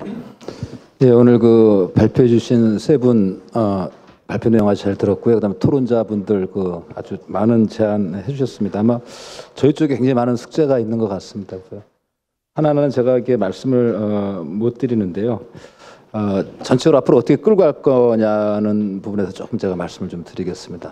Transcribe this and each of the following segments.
예, 오늘 그 발표해 주신 세 분 발표 내용 아주 잘 들었고요. 그다음에 토론자분들 그 아주 많은 제안해 주셨습니다. 아마 저희 쪽에 굉장히 많은 숙제가 있는 것 같습니다. 그래서 하나는 제가 이렇게 말씀을 못 드리는데요. 전체적으로 앞으로 어떻게 끌고 갈 거냐는 부분에서 조금 제가 말씀을 좀 드리겠습니다.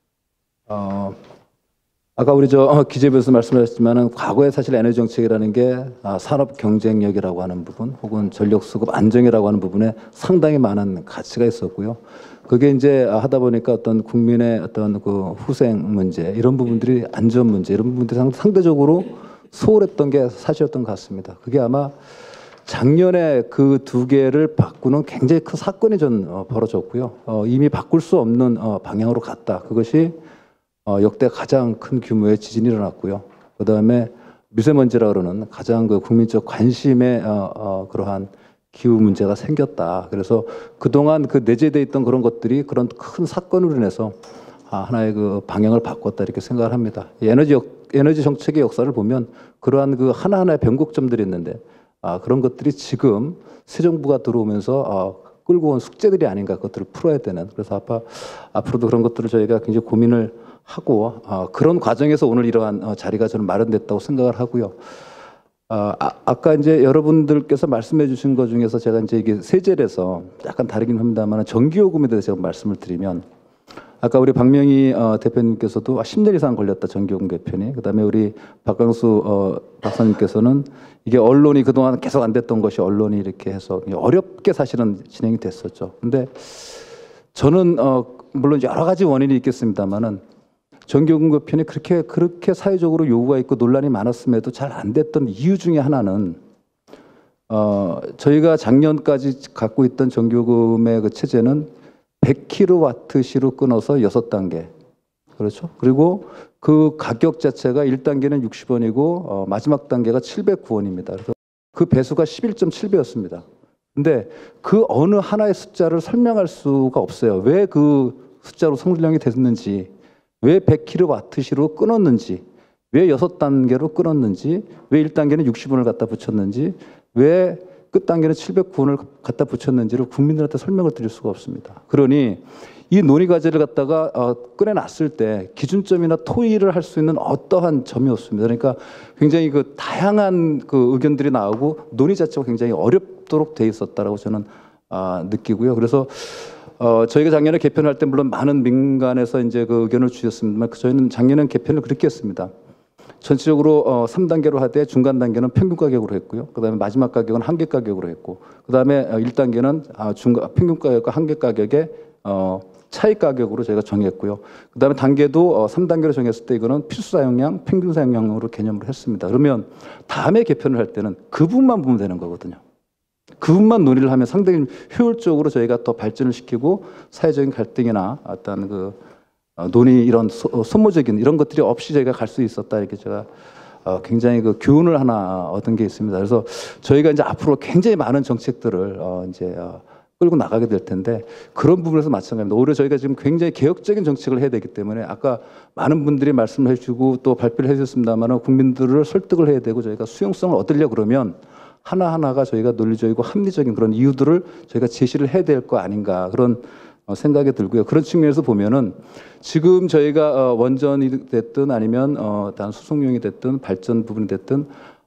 아까 우리 기재부에서 말씀하셨지만은 과거에 사실 에너지 정책이라는 게 산업 경쟁력이라고 하는 부분 혹은 전력 수급 안정이라고 하는 부분에 상당히 많은 가치가 있었고요. 그게 이제 하다 보니까 어떤 국민의 어떤 그 후생 문제 이런 부분들이 안전 문제 이런 부분들이 상대적으로 소홀했던 게 사실이었던 것 같습니다. 그게 아마 작년에 그 두 개를 바꾸는 굉장히 큰 사건이 벌어졌고요. 이미 바꿀 수 없는 방향으로 갔다. 그것이 역대 가장 큰 규모의 지진이 일어났고요. 그 다음에 미세먼지라 그러는 가장 그 국민적 관심의 그러한 기후 문제가 생겼다. 그래서 그동안 그 내재되어 있던 그런 것들이 그런 큰 사건으로 인해서 하나의 그 방향을 바꿨다 이렇게 생각을 합니다. 에너지 정책의 역사를 보면 그러한 그 하나하나의 변곡점들이 있는데 그런 것들이 지금 새 정부가 들어오면서 끌고 온 숙제들이 아닌가 그것들을 풀어야 되는 그래서 앞으로도 그런 것들을 저희가 굉장히 고민을 하고 그런 과정에서 오늘 이러한 자리가 저는 마련됐다고 생각을 하고요. 아까 이제 여러분들께서 말씀해 주신 것 중에서 제가 이제 이게 세제에서 약간 다르긴 합니다만 전기요금에 대해서 제가 말씀을 드리면 아까 우리 박명희 대표님께서도 10년 이상 걸렸다 전기요금 개편이 그다음에 우리 박광수 박사님께서는 이게 언론이 그동안 계속 안 됐던 것이 언론이 이렇게 해서 어렵게 사실은 진행이 됐었죠. 근데 저는 물론 여러 가지 원인이 있겠습니다만은 전기요금 개편이 그렇게 사회적으로 요구가 있고 논란이 많았음에도 잘 안 됐던 이유 중에 하나는 저희가 작년까지 갖고 있던 전기요금의 그 체제는 100kWh로 끊어서 6단계 그렇죠? 그리고 그 가격 자체가 1단계는 60원이고 마지막 단계가 709원입니다. 그래서 그 배수가 11.7배였습니다. 근데 그 어느 하나의 숫자를 설명할 수가 없어요. 왜 그 숫자로 성질형이 됐는지 왜 100kWh로 끊었는지, 왜 6단계로 끊었는지, 왜 1단계는 60원을 갖다 붙였는지, 왜 끝단계는 709원을 갖다 붙였는지를 국민들한테 설명을 드릴 수가 없습니다. 그러니 이 논의 과제를 갖다가 꺼내놨을 때 기준점이나 토의를 할 수 있는 어떠한 점이 없습니다. 그러니까 굉장히 그 다양한 그 의견들이 나오고 논의 자체가 굉장히 어렵도록 돼 있었다라고 저는 느끼고요. 그래서 저희가 작년에 개편할 때 물론 많은 민간에서 이제 그 의견을 주셨습니다만 저희는 작년엔 개편을 그렇게 했습니다. 전체적으로 3단계로 하되 중간 단계는 평균 가격으로 했고요. 그다음에 마지막 가격은 한계 가격으로 했고 그다음에 1단계는 평균 가격과 한계 가격의 차이 가격으로 저희가 정했고요. 그다음에 단계도 3단계로 정했을 때 이거는 필수 사용량, 평균 사용량으로 개념을 했습니다. 그러면 다음에 개편을 할 때는 그 부분만 보면 되는 거거든요. 그 부분만 논의를 하면 상당히 효율적으로 저희가 더 발전을 시키고 사회적인 갈등이나 어떤 그 논의 이런 소모적인 이런 것들이 없이 저희가 갈 수 있었다 이렇게 제가 굉장히 그 교훈을 하나 얻은 게 있습니다. 그래서 저희가 이제 앞으로 굉장히 많은 정책들을 이제 끌고 나가게 될 텐데 그런 부분에서 마찬가지입니다. 오히려 저희가 지금 굉장히 개혁적인 정책을 해야 되기 때문에 아까 많은 분들이 말씀을 해주고 또 발표를 해주셨습니다만 국민들을 설득을 해야 되고 저희가 수용성을 얻으려고 그러면 하나하나가 저희가 논리적이고 합리적인 그런 이유들을 저희가 제시를 해야 될 거 아닌가 그런 생각이 들고요. 그런 측면에서 보면은 지금 저희가 원전이 됐든 아니면 단 수송용이 됐든 발전 부분이 됐든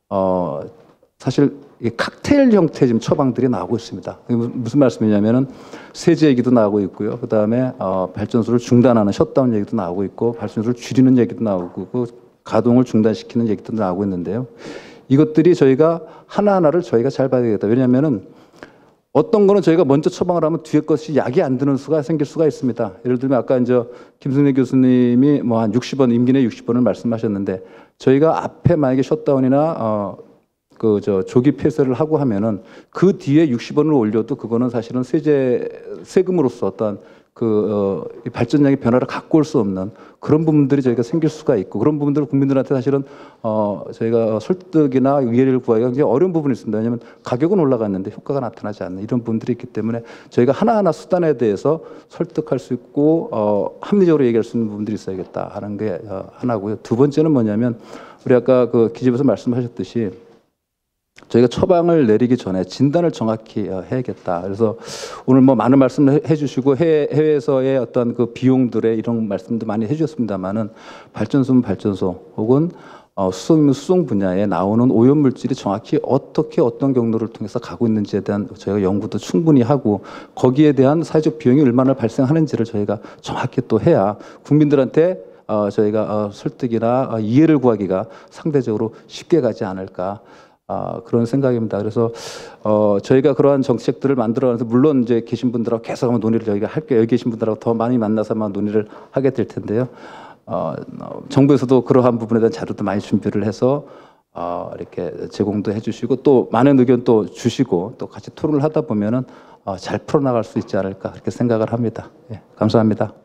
사실 칵테일 형태 지금 처방들이 나오고 있습니다. 무슨 말씀이냐면은 세제 얘기도 나오고 있고요. 그 다음에 발전소를 중단하는 셧다운 얘기도 나오고 있고 발전소를 줄이는 얘기도 나오고 그 가동을 중단시키는 얘기도 나오고 있는데요. 이것들이 저희가 하나하나를 저희가 잘 봐야 되겠다. 왜냐하면은 어떤 거는 저희가 먼저 처방을 하면 뒤에 것이 약이 안 드는 수가 생길 수가 있습니다. 예를 들면 아까 이제 김승래 교수님이 뭐 한 60원, 임기 내 60원을 말씀하셨는데 저희가 앞에 만약에 셧다운이나 조기 폐쇄를 하고 하면은 그 뒤에 60원을 올려도 그거는 사실은 세금으로서 어떤 발전량의 변화를 갖고 올 수 없는 그런 부분들이 저희가 생길 수가 있고 그런 부분들을 국민들한테 사실은 저희가 설득이나 이해를 구하기가 굉장히 어려운 부분이 있습니다. 왜냐하면 가격은 올라갔는데 효과가 나타나지 않는 이런 부분들이 있기 때문에 저희가 하나하나 수단에 대해서 설득할 수 있고 합리적으로 얘기할 수 있는 부분들이 있어야겠다 하는 게 하나고요. 두 번째는 뭐냐면 우리 아까 그 기재부에서 말씀하셨듯이 저희가 처방을 내리기 전에 진단을 정확히 해야겠다. 그래서 오늘 뭐 많은 말씀을 해주시고 해외에서의 어떤 그 비용들의 이런 말씀도 많이 해주셨습니다만은 발전소는 발전소 혹은 수소이면 수송 분야에 나오는 오염물질이 정확히 어떻게 어떤 경로를 통해서 가고 있는지에 대한 저희가 연구도 충분히 하고 거기에 대한 사회적 비용이 얼마나 발생하는지를 저희가 정확히 또 해야 국민들한테 저희가 설득이나 이해를 구하기가 상대적으로 쉽게 가지 않을까. 그런 생각입니다. 그래서 저희가 그러한 정책들을 만들어가면서 물론 이제 계신 분들하고 계속 한번 논의를 저희가 할게요. 여기 계신 분들하고 더 많이 만나서 아마 논의를 하게 될 텐데요. 정부에서도 그러한 부분에 대한 자료도 많이 준비를 해서 이렇게 제공도 해주시고 또 많은 의견 또 주시고 또 같이 토론을 하다 보면은 잘 풀어나갈 수 있지 않을까 그렇게 생각을 합니다. 예, 감사합니다.